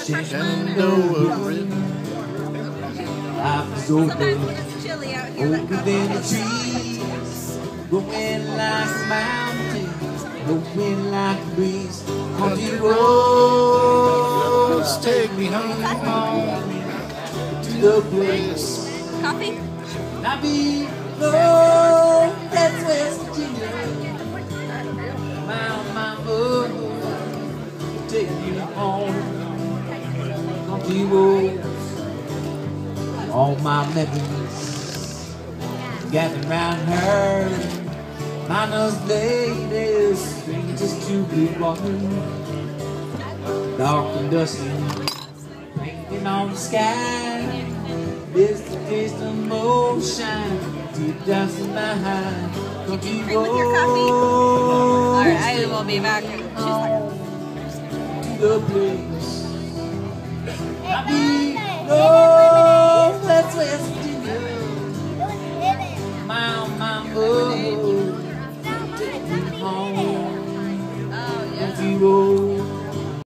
Shenandoah River. Life is older, older than the trees, going like a mountain, blowing like a breeze. Country roads take me home to the place. Coffee? I belong, that's West Virginia. My road take you home. Country roads. All my memories gathered round her. Miners, ladies, strangers to be walking. Dark and dusty, painting on the sky. This the taste of motion, deep down in my heart. Country Drink with your coffee? roads. Alright, I will be back. To the place I belong, that's West Virginia. My road, take me home. Oh, yeah. Country road.